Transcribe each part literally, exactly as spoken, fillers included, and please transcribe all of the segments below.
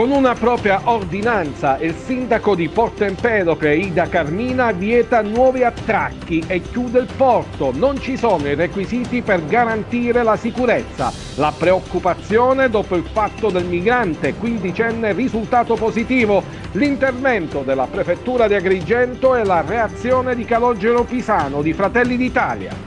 Con una propria ordinanza, il sindaco di Porto Empedocle, Ida Carmina, vieta nuovi attracchi e chiude il porto. Non ci sono i requisiti per garantire la sicurezza. La preoccupazione dopo il fatto del migrante quindicenne risultato positivo, l'intervento della prefettura di Agrigento e la reazione di Calogero Pisano di Fratelli d'Italia.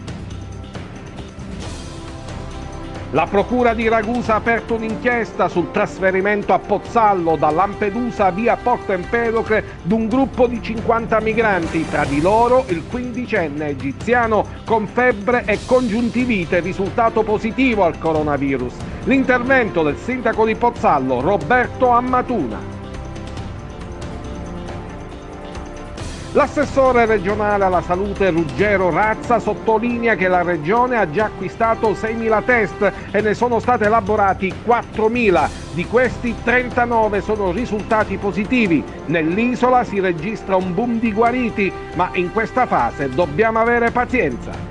La Procura di Ragusa ha aperto un'inchiesta sul trasferimento a Pozzallo da Lampedusa via Porto Empedocle di un gruppo di cinquanta migranti, tra di loro il quindicenne egiziano con febbre e congiuntivite risultato positivo al coronavirus. L'intervento del sindaco di Pozzallo, Roberto Ammatuna. L'assessore regionale alla salute Ruggero Razza sottolinea che la regione ha già acquistato seimila test e ne sono stati elaborati quattromila. Di questi trentanove sono risultati positivi. Nell'isola si registra un boom di guariti, ma in questa fase dobbiamo avere pazienza.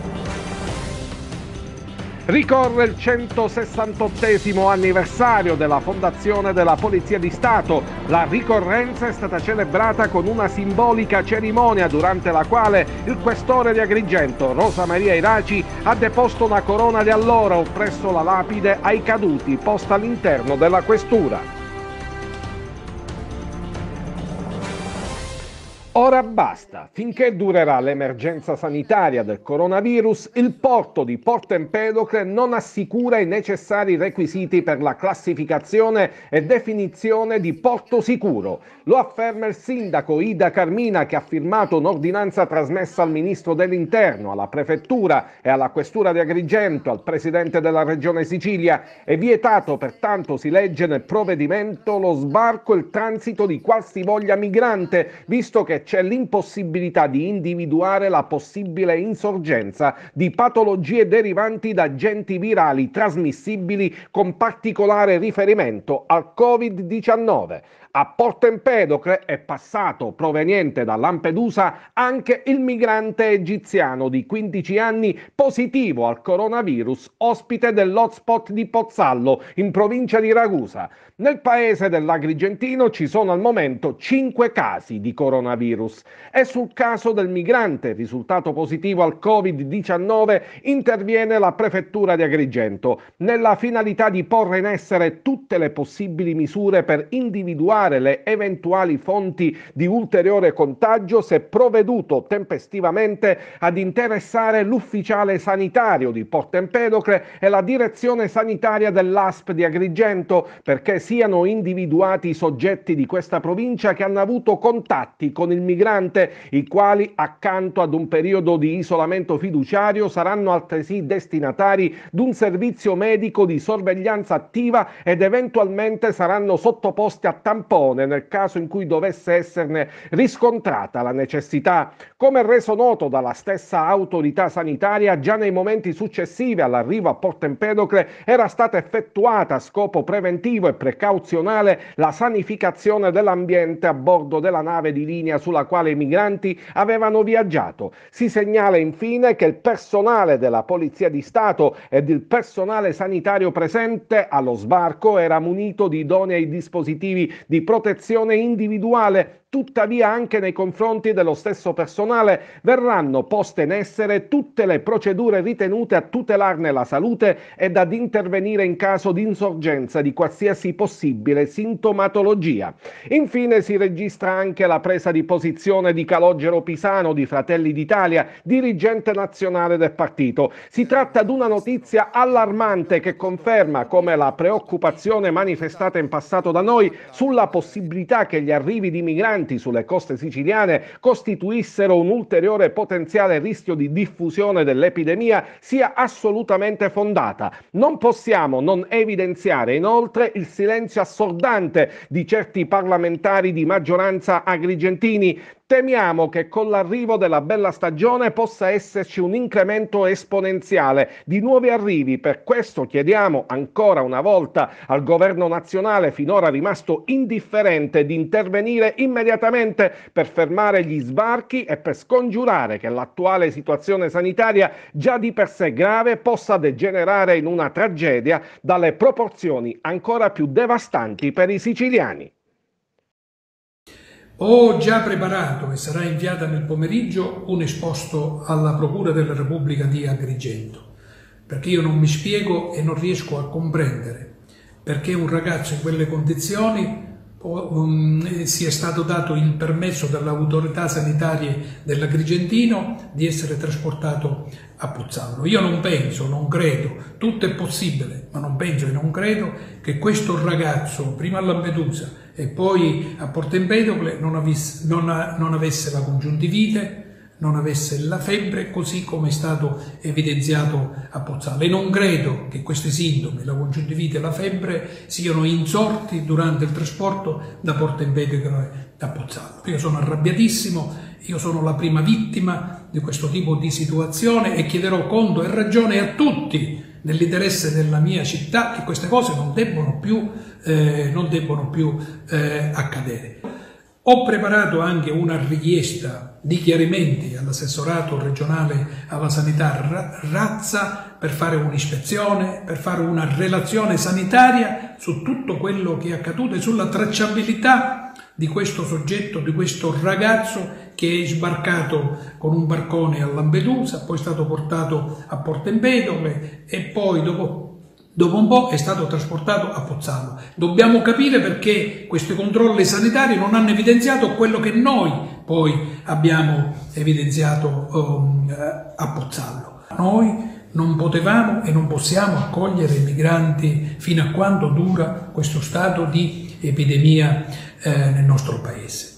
Ricorre il centosessantottesimo anniversario della fondazione della Polizia di Stato. La ricorrenza è stata celebrata con una simbolica cerimonia durante la quale il questore di Agrigento, Rosa Maria Iraci, ha deposto una corona di alloro presso la lapide ai caduti posta all'interno della questura. Ora basta, finché durerà l'emergenza sanitaria del coronavirus, il porto di Porto Empedocle non assicura i necessari requisiti per la classificazione e definizione di porto sicuro. Lo afferma il sindaco Ida Carmina, che ha firmato un'ordinanza trasmessa al ministro dell'Interno, alla prefettura e alla questura di Agrigento, al presidente della regione Sicilia. È vietato, pertanto, si legge nel provvedimento, lo sbarco e il transito di qualsivoglia migrante, visto che c'è l'impossibilità di individuare la possibile insorgenza di patologie derivanti da agenti virali trasmissibili con particolare riferimento al covid diciannove. A Porto Empedocle è passato, proveniente da Lampedusa, anche il migrante egiziano di quindici anni positivo al coronavirus, ospite dell'hotspot di Pozzallo, in provincia di Ragusa. Nel paese dell'Agrigentino ci sono al momento cinque casi di coronavirus e sul caso del migrante risultato positivo al covid diciannove interviene la prefettura di Agrigento nella finalità di porre in essere tutte le possibili misure per individuare le eventuali fonti di ulteriore contagio, se provveduto tempestivamente ad interessare l'ufficiale sanitario di Porto Empedocle e la direzione sanitaria dell'A S P di Agrigento, perché siano individuati i soggetti di questa provincia che hanno avuto contatti con il migrante, i quali accanto ad un periodo di isolamento fiduciario saranno altresì destinatari di un servizio medico di sorveglianza attiva ed eventualmente saranno sottoposti a tampone nel caso in cui dovesse esserne riscontrata la necessità. Come reso noto dalla stessa autorità sanitaria, già nei momenti successivi all'arrivo a Porto Empedocle era stata effettuata a scopo preventivo e precauzionale la sanificazione dell'ambiente a bordo della nave di linea sulla quale i migranti avevano viaggiato. Si segnala infine che il personale della Polizia di Stato ed il personale sanitario presente allo sbarco era munito di idonei dispositivi di protezione individuale. Tuttavia, anche nei confronti dello stesso personale verranno poste in essere tutte le procedure ritenute a tutelarne la salute ed ad intervenire in caso di insorgenza di qualsiasi possibile sintomatologia. Infine si registra anche la presa di posizione di Calogero Pisano di Fratelli d'Italia, dirigente nazionale del partito. Si tratta di una notizia allarmante che conferma come la preoccupazione manifestata in passato da noi sulla possibilità che gli arrivi di migranti sulle coste siciliane costituissero un ulteriore potenziale rischio di diffusione dell'epidemia sia assolutamente fondata. Non possiamo non evidenziare inoltre il silenzio assordante di certi parlamentari di maggioranza agrigentini Temiamo che con l'arrivo della bella stagione possa esserci un incremento esponenziale di nuovi arrivi. Per questo chiediamo ancora una volta al governo nazionale, finora rimasto indifferente, di intervenire immediatamente per fermare gli sbarchi e per scongiurare che l'attuale situazione sanitaria, già di per sé grave, possa degenerare in una tragedia dalle proporzioni ancora più devastanti per i siciliani. Ho già preparato e sarà inviata nel pomeriggio un esposto alla Procura della Repubblica di Agrigento, perché io non mi spiego e non riesco a comprendere perché un ragazzo in quelle condizioni um, sia stato dato il permesso dalle autorità sanitarie dell'Agrigentino di essere trasportato a Pozzallo. Io non penso, non credo, tutto è possibile, ma non penso e non credo che questo ragazzo, prima a Lampedusa e poi a Porto Empedocle, non avesse, non, non avesse la congiuntivite, non avesse la febbre, così come è stato evidenziato a Pozzallo. E non credo che questi sintomi, la congiuntivite e la febbre, siano insorti durante il trasporto da Porto Empedocle a Pozzallo. Io sono arrabbiatissimo, io sono la prima vittima di questo tipo di situazione e chiederò conto e ragione a tutti nell'interesse della mia città che queste cose non debbono più, eh, non debbono più eh, accadere. Ho preparato anche una richiesta di chiarimenti all'assessorato regionale alla sanità Razza per fare un'ispezione, per fare una relazione sanitaria su tutto quello che è accaduto e sulla tracciabilità di questo soggetto, di questo ragazzo che è sbarcato con un barcone a Lampedusa, poi è stato portato a Porto Empedocle e poi dopo Dopo un po' è stato trasportato a Pozzallo. Dobbiamo capire perché questi controlli sanitari non hanno evidenziato quello che noi poi abbiamo evidenziato um, a Pozzallo. Noi non potevamo e non possiamo accogliere i migranti fino a quando dura questo stato di epidemia eh, nel nostro paese.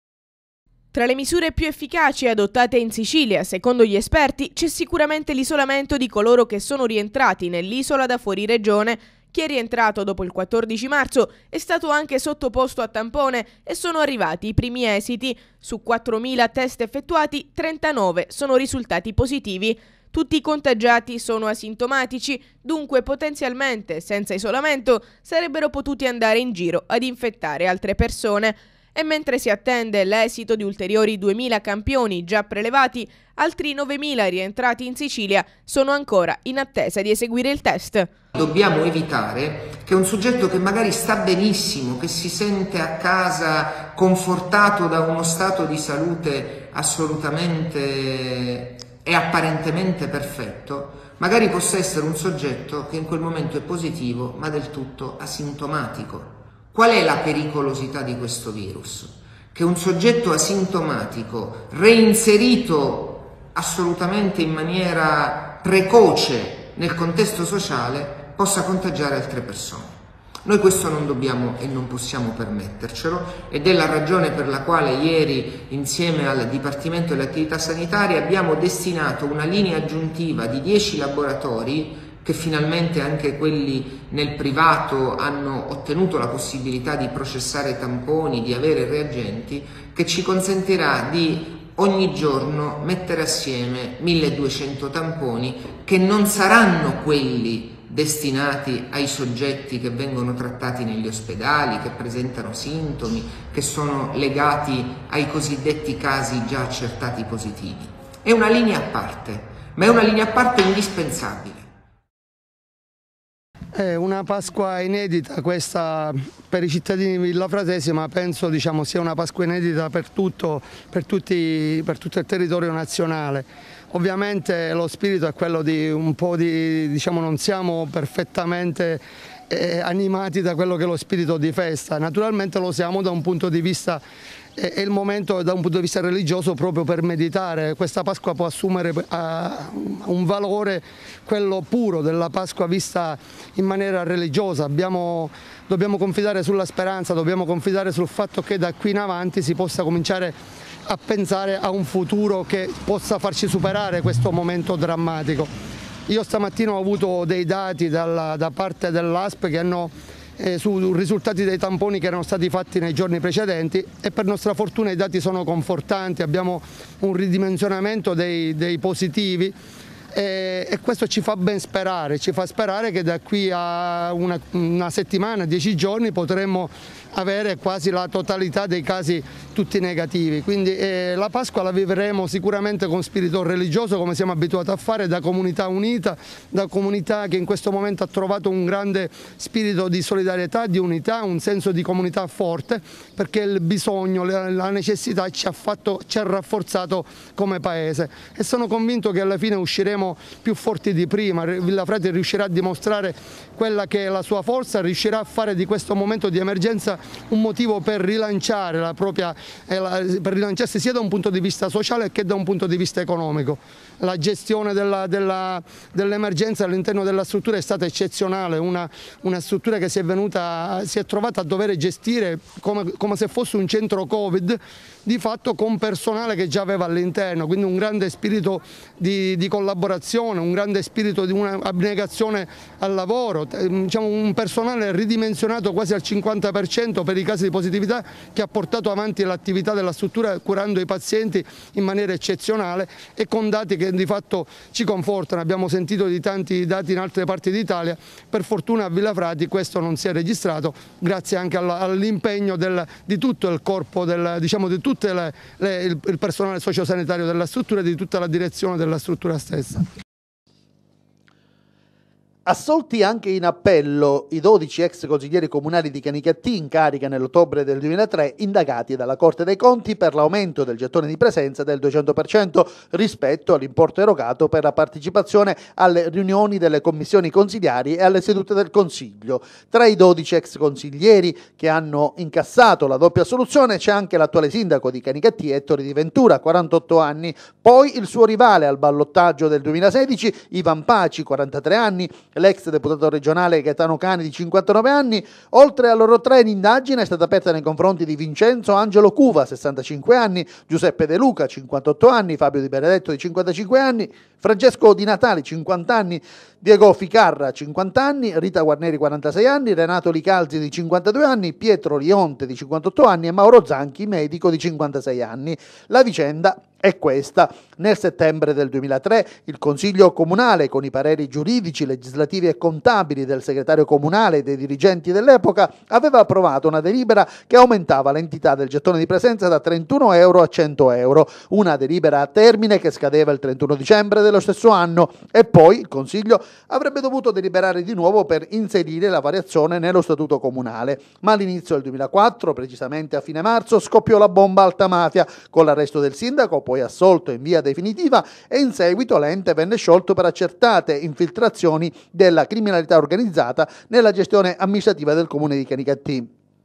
Tra le misure più efficaci adottate in Sicilia, secondo gli esperti, c'è sicuramente l'isolamento di coloro che sono rientrati nell'isola da fuori regione. Chi è rientrato dopo il quattordici marzo è stato anche sottoposto a tampone e sono arrivati i primi esiti. Su quattromila test effettuati, trentanove sono risultati positivi. Tutti i contagiati sono asintomatici, dunque potenzialmente, senza isolamento, sarebbero potuti andare in giro ad infettare altre persone. E mentre si attende l'esito di ulteriori duemila campioni già prelevati, altri novemila rientrati in Sicilia sono ancora in attesa di eseguire il test. Dobbiamo evitare che un soggetto che magari sta benissimo, che si sente a casa confortato da uno stato di salute assolutamente e apparentemente perfetto, magari possa essere un soggetto che in quel momento è positivo ma del tutto asintomatico. Qual è la pericolosità di questo virus? Che un soggetto asintomatico, reinserito assolutamente in maniera precoce nel contesto sociale, possa contagiare altre persone. Noi questo non dobbiamo e non possiamo permettercelo ed è la ragione per la quale ieri, insieme al Dipartimento delle Attività Sanitarie, abbiamo destinato una linea aggiuntiva di dieci laboratori che finalmente anche quelli nel privato hanno ottenuto la possibilità di processare tamponi, di avere reagenti, che ci consentirà di ogni giorno mettere assieme milleduecento tamponi che non saranno quelli destinati ai soggetti che vengono trattati negli ospedali, che presentano sintomi, che sono legati ai cosiddetti casi già accertati positivi. È una linea a parte, ma è una linea a parte indispensabile. È una Pasqua inedita questa per i cittadini villafrasesi, ma penso diciamo, sia una Pasqua inedita per tutto, per, tutti, per tutto il territorio nazionale. Ovviamente lo spirito è quello di un po' di, diciamo, non siamo perfettamente eh, animati da quello che è lo spirito di festa, naturalmente lo siamo da un punto di vista è il momento da un punto di vista religioso proprio per meditare. Questa Pasqua può assumere uh, un valore, quello puro della Pasqua vista in maniera religiosa. Abbiamo, dobbiamo confidare sulla speranza, dobbiamo confidare sul fatto che da qui in avanti si possa cominciare a pensare a un futuro che possa farci superare questo momento drammatico. Io stamattina ho avuto dei dati dalla, da parte dell'A S P che hanno eh, su risultati dei tamponi che erano stati fatti nei giorni precedenti, e per nostra fortuna i dati sono confortanti, abbiamo un ridimensionamento dei, dei positivi. E, e questo ci fa ben sperare, ci fa sperare che da qui a una, una settimana, dieci giorni potremmo avere quasi la totalità dei casi tutti negativi. Quindi eh, la Pasqua la vivremo sicuramente con spirito religioso, come siamo abituati a fare, da comunità unita, da comunità che in questo momento ha trovato un grande spirito di solidarietà, di unità, un senso di comunità forte, perché il bisogno, la necessità ci ha, fatto, ci ha rafforzato come paese, e sono convinto che alla fine usciremo più forti di prima. Villafrati riuscirà a dimostrare quella che è la sua forza, riuscirà a fare di questo momento di emergenza un motivo per rilanciare la propria, eh, la, per rilanciarsi sia da un punto di vista sociale che da un punto di vista economico. La gestione della, della, dell'emergenza all'interno della struttura è stata eccezionale, una, una struttura che si è, venuta, si è trovata a dover gestire come, come se fosse un centro Covid, di fatto con personale che già aveva all'interno, quindi un grande spirito di, di collaborazione, un grande spirito di un'abnegazione al lavoro, diciamo un personale ridimensionato quasi al cinquanta per cento per i casi di positività, che ha portato avanti l'attività della struttura curando i pazienti in maniera eccezionale e con dati che di fatto ci confortano. Abbiamo sentito di tanti dati in altre parti d'Italia, per fortuna a Villafrati questo non si è registrato, grazie anche all'impegno di tutto il corpo, del, diciamo di tutto le, le, il, il personale sociosanitario della struttura e di tutta la direzione della struttura stessa. Assolti anche in appello i dodici ex consiglieri comunali di Canicattì in carica nell'ottobre del duemilatré, indagati dalla Corte dei Conti per l'aumento del gettone di presenza del duecento per cento rispetto all'importo erogato per la partecipazione alle riunioni delle commissioni consiliari e alle sedute del Consiglio. Tra i dodici ex consiglieri che hanno incassato la doppia assoluzione c'è anche l'attuale sindaco di Canicattì, Ettore Di Ventura, quarantotto anni, poi il suo rivale al ballottaggio del duemilasedici, Ivan Paci, quarantatré anni, l'ex deputato regionale Gaetano Cani di cinquantanove anni. Oltre a loro tre, l'indagine è stata aperta nei confronti di Vincenzo Angelo Cuva, sessantacinque anni, Giuseppe De Luca, cinquantotto anni, Fabio Di Benedetto di cinquantacinque anni, Francesco Di Natali, cinquanta anni, Diego Ficarra, cinquanta anni, Rita Guarneri, quarantasei anni, Renato Licalzi di cinquantadue anni, Pietro Lionte di cinquantotto anni e Mauro Zanchi, medico di cinquantasei anni. La vicenda è questa. Nel settembre del duemilatré il Consiglio Comunale, con i pareri giuridici, legislativi e contabili del segretario comunale e dei dirigenti dell'epoca, aveva approvato una delibera che aumentava l'entità del gettone di presenza da trentuno euro a cento euro, una delibera a termine che scadeva il trentuno dicembre dello stesso anno, e poi il Consiglio avrebbe dovuto deliberare di nuovo per inserire la variazione nello statuto comunale. Ma all'inizio del duemilaquattro, precisamente a fine marzo, scoppiò la bomba alta mafia, con l'arresto del sindaco, poi assolto in via definitiva, e in seguito l'ente venne sciolto per accertate infiltrazioni della criminalità organizzata nella gestione amministrativa del comune di Canicattì.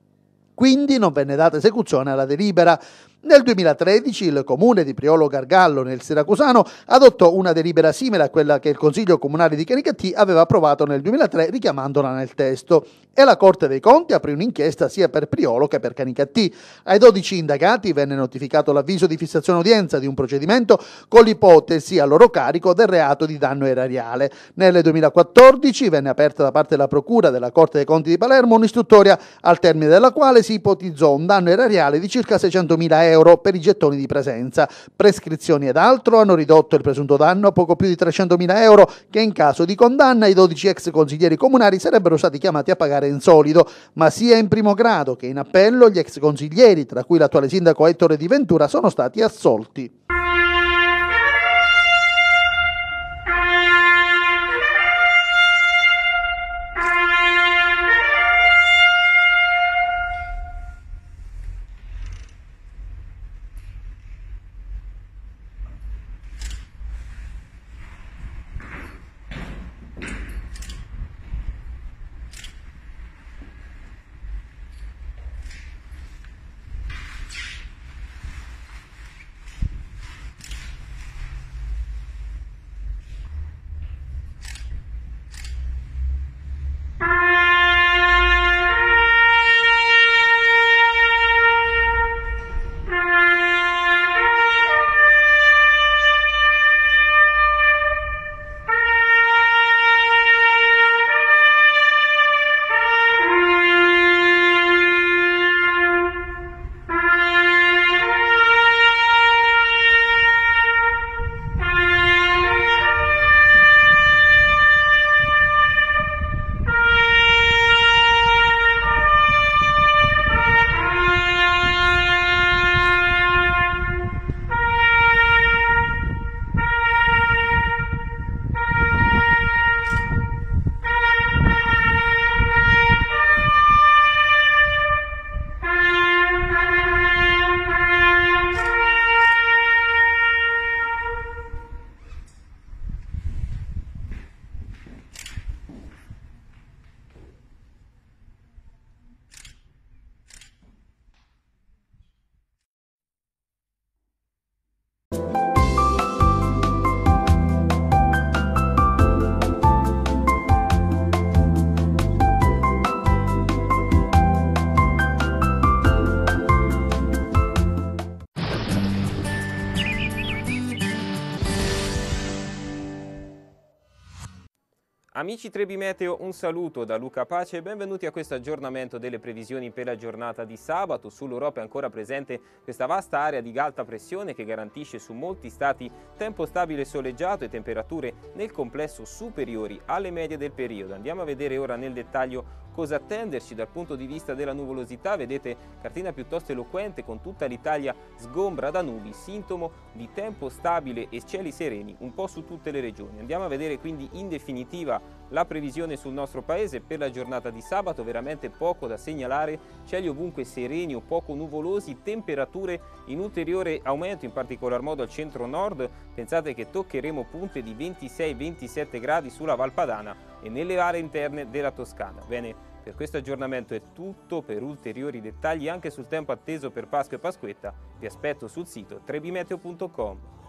Quindi non venne data esecuzione alla delibera. Nel duemilatredici il comune di Priolo Gargallo, nel Siracusano, adottò una delibera simile a quella che il Consiglio Comunale di Canicattì aveva approvato nel duemilatré, richiamandola nel testo, e la Corte dei Conti aprì un'inchiesta sia per Priolo che per Canicattì. Ai dodici indagati venne notificato l'avviso di fissazione udienza di un procedimento con l'ipotesi a loro carico del reato di danno erariale. Nel duemilaquattordici venne aperta da parte della Procura della Corte dei Conti di Palermo un'istruttoria al termine della quale si ipotizzò un danno erariale di circa seicentomila euro per i gettoni di presenza. Prescrizioni ed altro hanno ridotto il presunto danno a poco più di trecentomila euro, che in caso di condanna i dodici ex consiglieri comunali sarebbero stati chiamati a pagare in solido, ma sia in primo grado che in appello gli ex consiglieri, tra cui l'attuale sindaco Ettore Di Ventura, sono stati assolti. Amici Trebi Meteo, un saluto da Luca Pace e benvenuti a questo aggiornamento delle previsioni per la giornata di sabato. Sull'Europa è ancora presente questa vasta area di alta pressione che garantisce su molti stati tempo stabile e soleggiato e temperature nel complesso superiori alle medie del periodo. Andiamo a vedere ora nel dettaglio cosa attenderci dal punto di vista della nuvolosità. Vedete, cartina piuttosto eloquente con tutta l'Italia sgombra da nubi, sintomo di tempo stabile e cieli sereni un po' su tutte le regioni. Andiamo a vedere quindi in definitiva la previsione sul nostro paese per la giornata di sabato. Veramente poco da segnalare, cieli ovunque sereni o poco nuvolosi, temperature in ulteriore aumento, in particolar modo al centro-nord. Pensate che toccheremo punte di ventisei ventisette gradi sulla Valpadana e nelle aree interne della Toscana. Bene, per questo aggiornamento è tutto. Per ulteriori dettagli anche sul tempo atteso per Pasqua e Pasquetta vi aspetto sul sito trebimeteo punto com.